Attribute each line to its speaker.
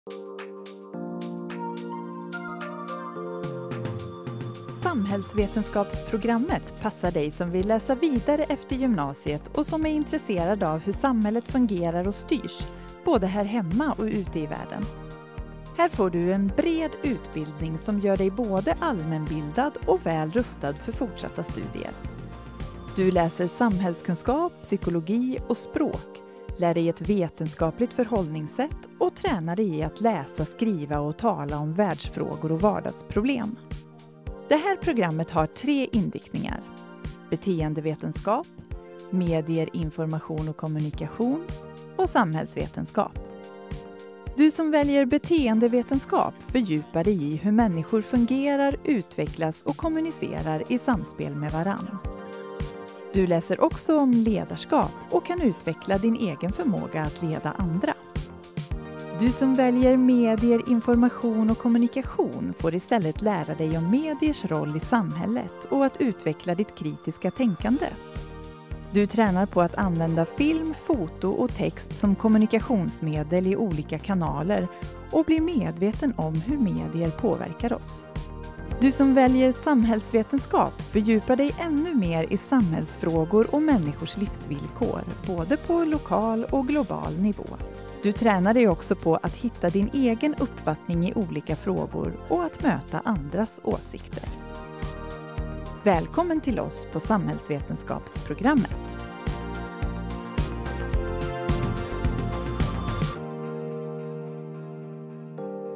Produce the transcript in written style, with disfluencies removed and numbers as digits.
Speaker 1: Samhällsvetenskapsprogrammet passar dig som vill läsa vidare efter gymnasiet och som är intresserad av hur samhället fungerar och styrs, både här hemma och ute i världen. Här får du en bred utbildning som gör dig både allmänbildad och väl rustad för fortsatta studier. Du läser samhällskunskap, psykologi och språk, lär dig ett vetenskapligt förhållningssätt och tränar dig i att läsa, skriva och tala om världsfrågor och vardagsproblem. Det här programmet har 3 inriktningar: beteendevetenskap, medier, information och kommunikation och samhällsvetenskap. Du som väljer beteendevetenskap fördjupar dig i hur människor fungerar, utvecklas och kommunicerar i samspel med varann. Du läser också om ledarskap och kan utveckla din egen förmåga att leda andra. Du som väljer medier, information och kommunikation får istället lära dig om mediers roll i samhället och att utveckla ditt kritiska tänkande. Du tränar på att använda film, foto och text som kommunikationsmedel i olika kanaler och blir medveten om hur medier påverkar oss. Du som väljer samhällsvetenskap fördjupar dig ännu mer i samhällsfrågor och människors livsvillkor, både på lokal och global nivå. Du tränar dig också på att hitta din egen uppfattning i olika frågor och att möta andras åsikter. Välkommen till oss på Samhällsvetenskapsprogrammet.